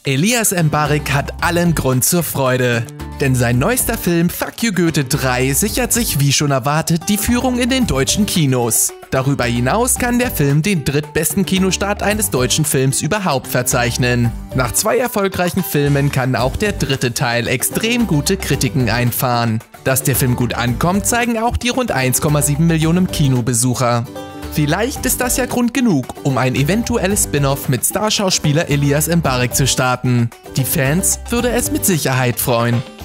Elias Mbarek hat allen Grund zur Freude. Denn sein neuester Film Fuck You Goethe 3 sichert sich wie schon erwartet die Führung in den deutschen Kinos. Darüber hinaus kann der Film den drittbesten Kinostart eines deutschen Films überhaupt verzeichnen. Nach 2 erfolgreichen Filmen kann auch der dritte Teil extrem gute Kritiken einfahren. Dass der Film gut ankommt, zeigen auch die rund 1,7 Millionen Kinobesucher. Vielleicht ist das ja Grund genug, um ein eventuelles Spin-off mit Starschauspieler Elias Mbarek zu starten. Die Fans würde es mit Sicherheit freuen.